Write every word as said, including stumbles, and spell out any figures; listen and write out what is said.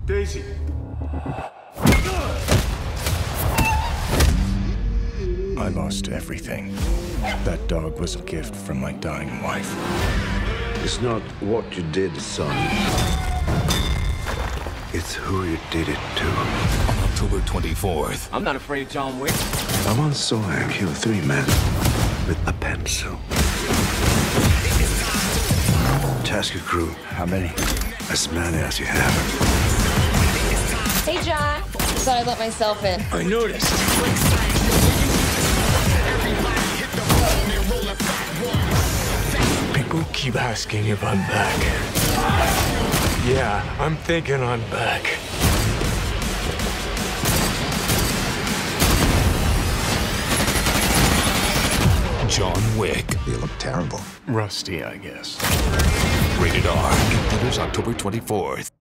Daisy. I lost everything. That dog was a gift from my dying wife. It's not what you did, son. It's who you did it to. On October twenty-fourth. I'm not afraid of John Wick. I once saw him kill three men with a pencil. Task your crew. How many? As many as you have. Hey, John. Thought I'd let myself in. I noticed. People keep asking if I'm back. Yeah, I'm thinking I'm back. John Wick. You look terrible. Rusty, I guess. Rated R. In theaters October twenty-fourth.